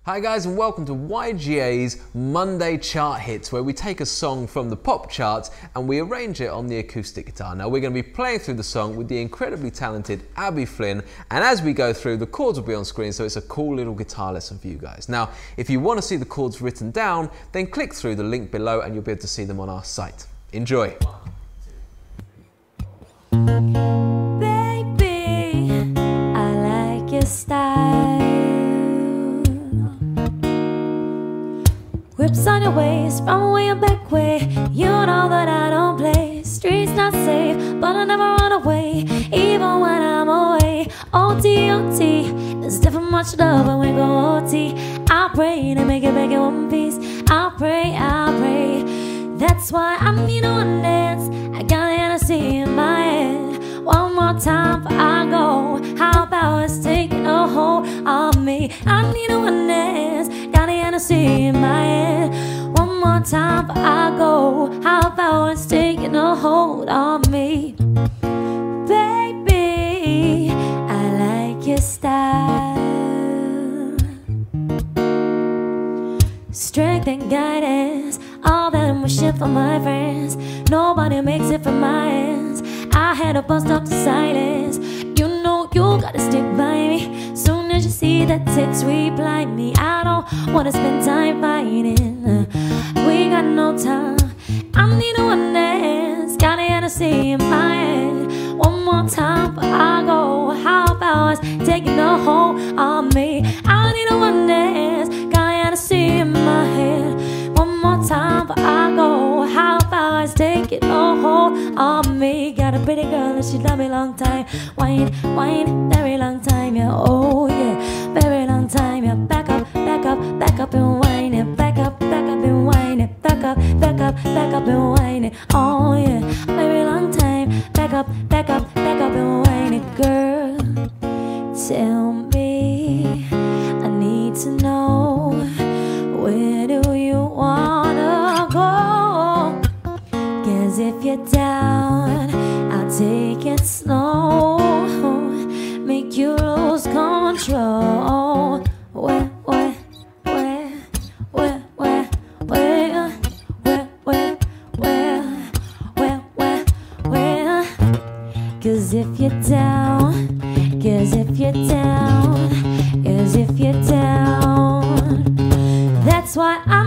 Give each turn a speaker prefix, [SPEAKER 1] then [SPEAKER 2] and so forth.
[SPEAKER 1] Hi guys, and welcome to YGA's Monday Chart Hits, where we take a song from the pop charts and we arrange it on the acoustic guitar. Now we're going to be playing through the song with the incredibly talented Abby Flynn, and as we go through, the chords will be on screen, so it's a cool little guitar lesson for you guys. Now if you want to see the chords written down, then click through the link below and you'll be able to see them on our site. Enjoy!
[SPEAKER 2] Baby, I like your style. Whips on your waist, from way and back way. You know that I don't play. Streets not safe, but I never run away, even when I'm away. OT, OT, there's different much love when we go OT. I pray to make it back in one piece. I pray, I pray. That's why I need one dance. I got the Hennessy in my head. One more time before I go. How about it's taking a hold on me? I need one dance. Got the Hennessy in my head. One more time before I go. How about it's taking a hold on me? Baby, I like your style. Strength and guidance, all that I'm wishing for my friends. Nobody makes it from my hands. I had to bust up the silence. You know you gotta stick by me. Soon as you see that text, reply me. I don't wanna spend time fighting. We got no time. I need one dance. Got the Hennessy in my head. One more time before I go. How about it's taking a hold on me? I need one dance. Got the Hennessy in my head. One more time before I go. How about it's taking a hold on me? Got a pretty girl and she love me long time. Wine, wine, very long time, yeah. Oh yeah, very long time, yeah. Back up, back up, back up and whine it. Back up and whine it. Back up, back up, back up and whine it. Oh yeah, very long time. Back up, back up, back up and whine it, girl. Tell me, I need to know, where do you wanna go? 'Cause if you're down, I'll take it slow, make you lose control. Where, 'cause if you're down, 'cause if you're down, 'cause if you're down, that's why I